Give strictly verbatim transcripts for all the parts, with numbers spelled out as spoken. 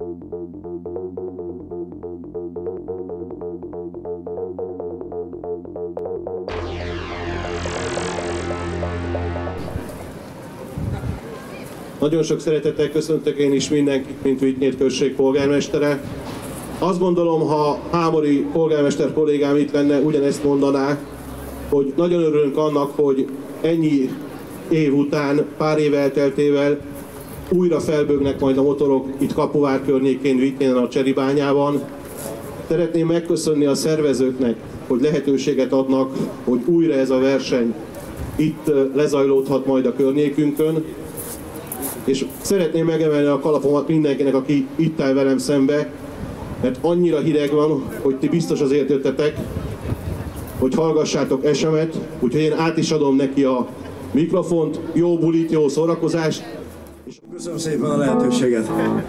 Nagyon sok szeretettel köszöntök én is mindenkit, mint Vitynéd község polgármestere. Azt gondolom, ha Hámori polgármester kollégám itt lenne, ugyanezt mondaná, hogy nagyon örülünk annak, hogy ennyi év után, pár év elteltével újra felbőgnek majd a motorok itt Kapuvár környékén, Vitynéden, a Cseribányában. Szeretném megköszönni a szervezőknek, hogy lehetőséget adnak, hogy újra ez a verseny itt lezajlódhat majd a környékünkön. És szeretném megemelni a kalapomat mindenkinek, aki itt áll velem szembe, mert annyira hideg van, hogy ti biztos azért jöttetek, hogy hallgassátok esemet, úgyhogy én át is adom neki a mikrofont, jó bulit, jó szórakozást. Köszönöm szépen a lehetőséget.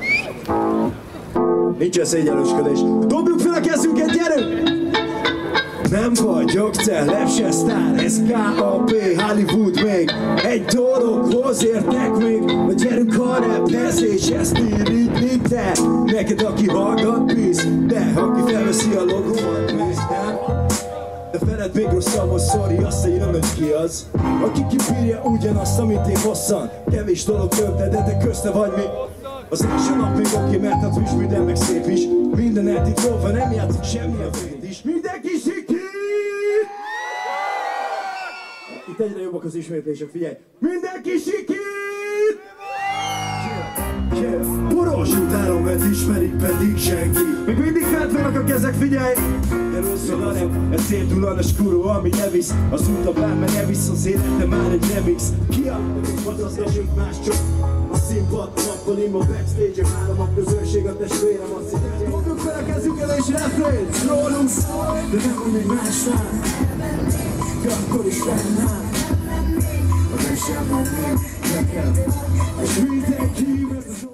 Nincsen szégyenlősködés. Dobjuk fel a kezünket, gyerünk! Nem vagyok celeb se sztár, ez ká á pé, Hollywood még. Egy dologhoz értek még, hogy gyerünk a raphez, és ezt irigyli te. Neked, aki hallgat, pisz, de aki felveszi a logómat, pisz, nem? De feled még rosszabb, hogy sorry, azt írom, hogy ki az, aki kibírja ugyanazt, amit én hosszan. Kevés dolog több, de te közte vagy mi. Az első nap még oké, mert hát friss, minden meg szép is. Minden eltitolva, nem játszik semmi a véd is. Mindenki sikít! Itt egyre jobbak az ismétlések, figyelj! Mindenki sikít! Boros utánomet ismerik, pedig senki. Még mindig fent vannak a kezek, figyelj! Először a rap, ez céltulanos kuró, ami elvisz. Az utablán, mert elvisz az életem már egy remix. Ki a vadazgasunk más csak. A színpad, nappal imma backstage-e, várom a közönség, a testvérem azt hitt. Fogjuk fel a kezünkkel és refrén, rólunk, de nem úgy még másnál. De akkor is fennáll. A verseny menném nekem, és mindenki mert az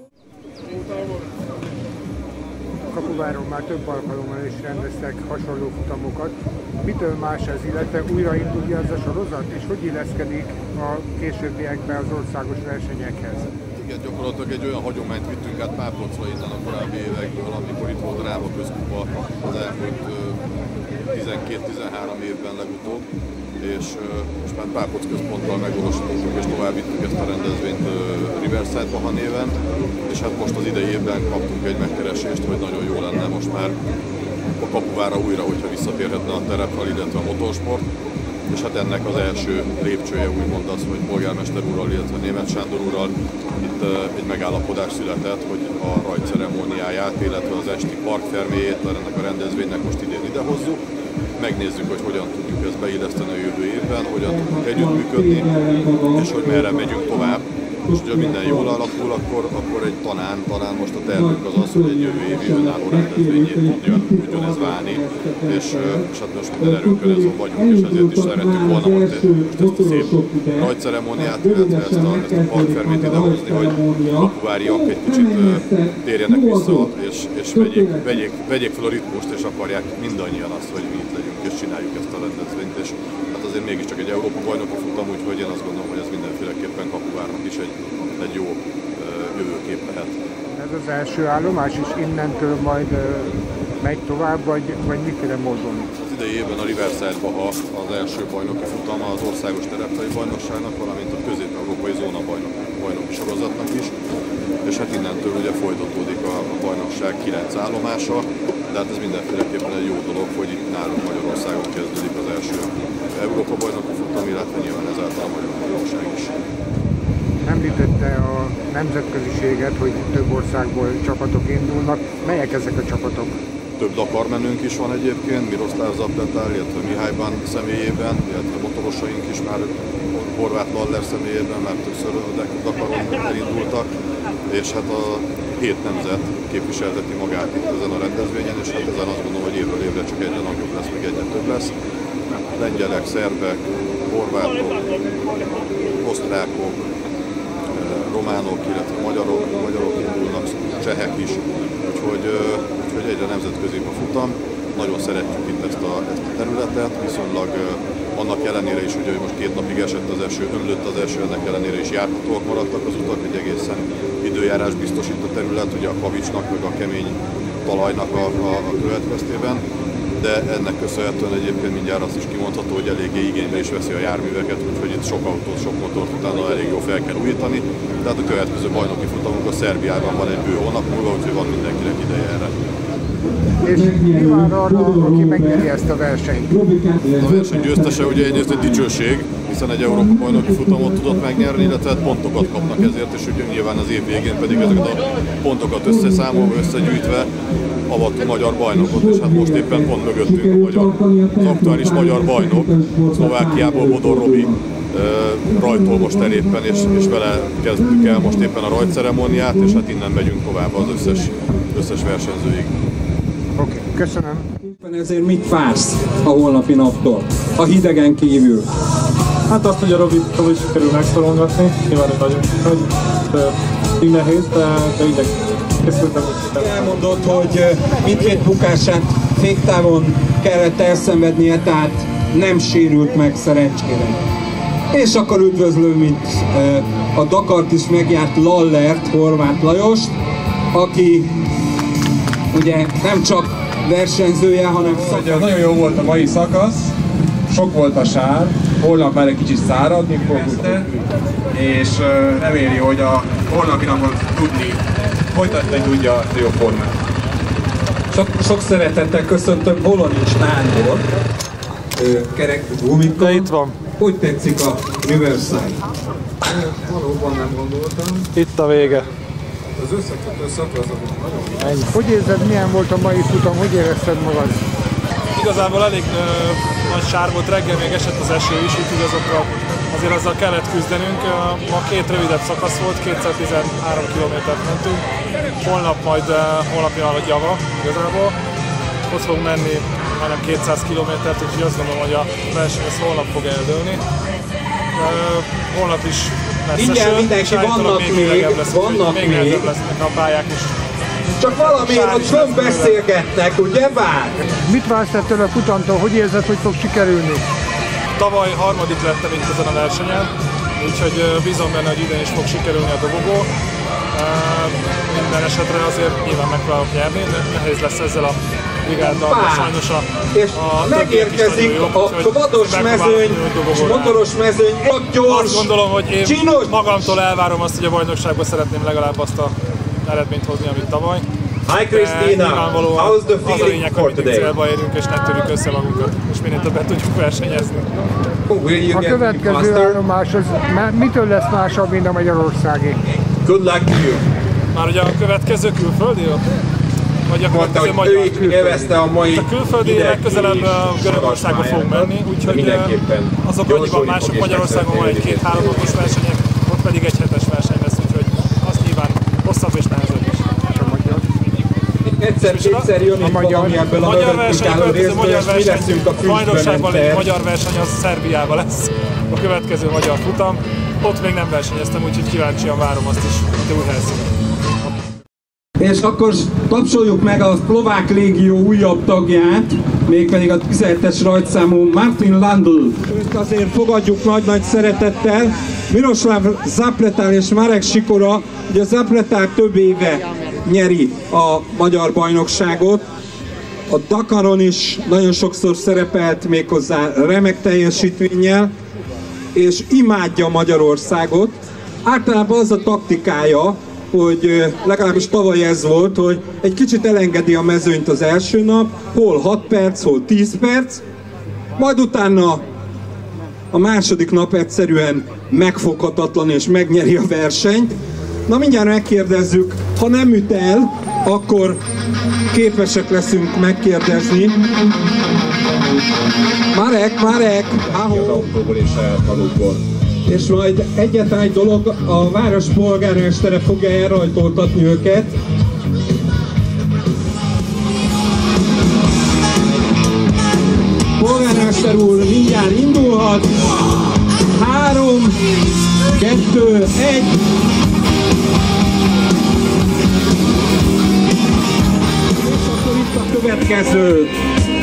Kapuváron már több alkalommal is rendeztek hasonló futamokat. Mitől más ez, illetve újraindulja ez a sorozat, és hogy illeszkedik a későbbiekben az országos versenyekhez? Igen, gyakorlatilag egy olyan hagyományt vittünk át Pápolcra innen a korábbi évekből, amikor itt volt a Ráva közkupa az elmúlt tizenkét-tizenhárom évben legutóbb, és most már Pápolc központtal megvalósítottuk és tovább vittük ezt a rendezvényt Riverside Baha néven, és hát most az idei évben kaptunk egy megkeresést, hogy nagyon jó lenne most már a Kapuvára újra, hogyha visszatérhetne a terepről, illetve a motorsport. És hát ennek az első lépcsője úgymond az, hogy polgármester úrral, illetve Németh Sándor úrral itt egy megállapodás született, hogy a rajtceremóniáját, illetve az esti parkferméjét ennek a rendezvénynek most idén idehozzuk. Megnézzük, hogy hogyan tudjuk ezt beilleszteni a jövő évben, hogyan tudunk együttműködni, és hogy merre megyünk tovább. És hogyha minden jól alakul, akkor, akkor egy talán, talán most a tervünk az az, hogy egy jövő évi önálló rendezvényét tudjon, tudjon ez válni, és, és hát most minden erőnkön azon vagyunk, és ezért is szerettük volna most ezt a szép rajtceremóniát, illetve ezt a, ezt a parkfermét idehozni, hogy a kapuváriak egy kicsit térjenek vissza, és, és vegyék, vegyék, vegyék fel a ritmust, és akarják mindannyian azt, hogy mi itt legyünk, és csináljuk ezt a rendezvényt, és hát azért mégiscsak egy Európa bajnoki futam, úgyhogy én azt gondolom, hogy ez mindenféleképpen Kapuvárnak is egy, egy jó uh, jövőkép lehet. Ez az első állomás, és innentől majd uh, megy tovább, vagy, vagy miféle módon? Az idei évben a Riverside Baha az első bajnoki futama az országos tereptai bajnokságnak, valamint a közép-európai zóna bajnoki, bajnoki sorozatnak is, és hát innentől ugye folytatódik a, a bajnokság kilenc állomása, de hát ez mindenféleképpen egy jó dolog, hogy itt nálunk Magyarországon kezdődik az első Európa bajnoki futam, illetve nyilván ezáltal a magyar bajnokság is. Említette a nemzetköziséget, hogy több országból csapatok indulnak. Melyek ezek a csapatok? Több Dakar menőnk is van egyébként, Miroslav Zapletár, illetve Mihály Bán személyében, illetve motorosaink is már Horváth Laller személyében már többször Dakaron elindultak, és hát a hét nemzet képviselteti magát itt ezen a rendezvényen, és hát ezen azt gondolom, hogy évről évre csak egyre nagyobb lesz, meg egyre több lesz. Lengyelek, szerbek, horvátok, osztrákok, románok, illetve magyarok, magyarok indulnak, csehek is, úgyhogy, úgyhogy egyre nemzetközibb a futam, nagyon szeretjük itt ezt a, ezt a területet, viszonylag annak ellenére is, ugye, hogy most két napig esett az eső, ömlött az eső, ennek ellenére is járhatóak maradtak az utak, egy egészen időjárás biztosít a terület, ugye a kavicsnak, meg a kemény talajnak a, a, a következtében, de ennek köszönhetően egyébként mindjárt azt is kimondható, hogy eléggé igénybe is veszi a járműveket, úgyhogy itt sok autót, sok motort utána elég jó fel kell újítani. Tehát a következő bajnoki futamunk a Szerbiában van egy bő hónap múlva, úgyhogy van mindenkinek ideje erre. És mi vár arra, aki megnyeri ezt a versenyt? A verseny győztese ugye egyrészt egy dicsőség, hiszen egy Európa bajnoki futamot tudott megnyerni, illetve pontokat kapnak ezért, és ugye nyilván az év végén pedig ezeket a pontokat összeszámolva, összegyűjtve avattuk magyar bajnokot, és hát most éppen pont mögöttünk a magyar, az aktuális magyar bajnok, Szlovákiából Bodor Robi rajtol most el éppen, és, és vele kezdtük el most éppen a rajtceremóniát, és hát innen megyünk tovább az összes, összes versenyzőig. Oké, okay, köszönöm. Ezért mit vársz a holnapi naptól, a hidegen kívül? Hát azt, hogy a Robitól is sikerül megszorongatni, nyilván egy nagyon nagy, így nehéz, de, de így készültem. Elmondott, hogy mindkét bukását féktávon kellett elszenvednie, tehát nem sérült meg szerencsére. És akkor üdvözlöm itt a Dakart is megjárt Lallert, Horváth Lajost, aki ugye nem csak versenyzője, hanem szakmai. Nagyon jó volt a mai szakasz, sok volt a sár, holnap már egy kicsit száradni fog, és reméli, hogy a holnapi napon tudni folytatni tudja a jó formát. Sok, sok szeretettel köszöntöm Bolonics Nándor, kerek gumikkal. Itt van. Hogy tetszik a Riverside? Valóban nem gondoltam. Itt a vége. Az összekötő szakaszok nagyon. Hogy érzed, milyen volt a mai futam, hogy érezted magad? Igazából elég ö, nagy sár volt, reggel még esett az eső is, úgyhogy azokra azért azzal kellett küzdenünk. Ma két rövidebb szakasz volt, kétszáztizenhárom kilométert mentünk. Holnap majd, uh, holnapi nap Java igazából. Ott fogunk menni majdnem kétszáz kilométert, úgyhogy azt gondolom, hogy a verseny ez holnap fog eldőlni. Uh, holnap is lesz mindjárt eső, mindenki, vannak még, még, lesz, vannak még, még. még lesznek a pályák is. Csak valamiért ott fönn beszélgetnek, ugye bár? Mit vársz ettől a futamtól? Hogy érzed, hogy fog sikerülni? Tavaly harmadik lettem itt ezen a versenyen, úgyhogy bízom benne, hogy idén is fog sikerülni a dobogó. Minden esetre azért nyilván megpróbálok nyerni, nehéz lesz ezzel a brigáddal, de sajnos a, és a megérkezik jó, a vados mezőny, és motoros mezőny, ott gyors, azt gondolom, hogy én csinos. magamtól elvárom azt, hogy a bajnokságban szeretném legalább azt a eredményt hozni, amit tavaly. Hi Christina, how's the az a feeling lényeg, for hogy mindig today? célba érünk és ne törjük össze magunkat, és minél többet tudjuk versenyezni. A következő állomás az mitől lesz másabb, mint a magyarországi? Good luck to you. Már ugye a következő külföldi? Vagy a Mondta, következő hogy magyar? ő élvezte a mai a külföldi legközelebb Görögországba fogunk menni, úgyhogy azok annyiban mások Magyarországon van egy két-három napos versenyek, ott pedig egy hetes verseny lesz, úgyhogy azt nyilván hosszabb és nehezebb is. Egyszer-kétszer jön itt valami ebből a mögöttünk részből, és mi leszünk a A bajnokságban lévő magyar verseny az Szerbiában lesz a következő magyar futam. Ott még nem versenyeztem, úgyhogy kíváncsian várom azt is, hogy új helyszínen. És akkor tapsoljuk meg a szlovák légió újabb tagját, mégpedig a tizenhetes rajtszámú Martin Landl. Őt azért fogadjuk nagy-nagy szeretettel. Miroslav Zapletal és Marek Sikora, ugye Zapletal több éve nyeri a magyar bajnokságot. A Dakaron is nagyon sokszor szerepelt, méghozzá remek teljesítménnyel, és imádja Magyarországot. Általában az a taktikája, hogy legalábbis tavaly ez volt, hogy egy kicsit elengedi a mezőnyt az első nap, hol hat perc, hol tíz perc, majd utána a második nap egyszerűen megfoghatatlan és megnyeri a versenyt. Na mindjárt megkérdezzük, ha nem üt el, akkor képesek leszünk megkérdezni. Marek, Marek, ahol... Az autóból és saját magukból. És majd egyetlen egy dolog, a város polgármestere fogja elrajtoltatni őket. Polgármester úr mindjárt indulhat. Három, kettő, egy. És akkor itt a következő.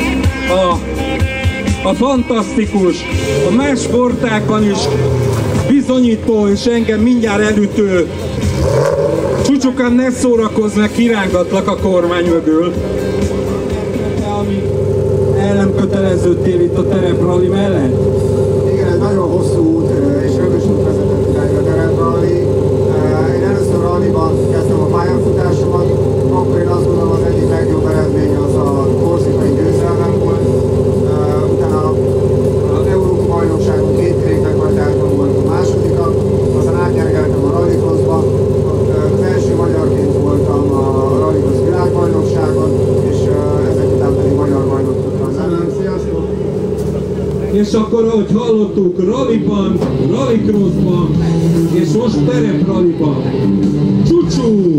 a, a fantasztikus, a más sportákban is bizonyító és engem mindjárt elütő csúcsokán ne szórakozz meg, kirángatlak a kormány mögül. Ami el nem köteleződtél itt a tereprali mellett? Igen, ez nagyon hosszú út és rögös út vezetett irányba a tereprali. Én először ralliban kezdtem a pályafutásomat, akkor én azt gondolom az egyik legjobb eredmény az a korzikai győzelmem volt. Utána az Európa bajnokságon két kerékpártárban volt a másodika, aztán átnyergeltem a rallycrossba, az első magyarként voltam a rallycross világbajnokságon, és ezek után pedig magyar bajnok tudtam lenni. Sziasztok! És akkor, ahogy hallottuk, rallyban, rallycrossban, és most terepralliban. Csúcsú!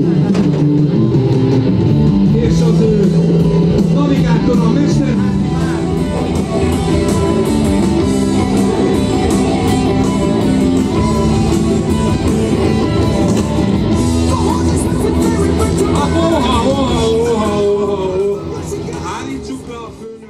És az ő navigátor a mester... Oha, oha, oha, oha, oha! Állítsuk le a főnök!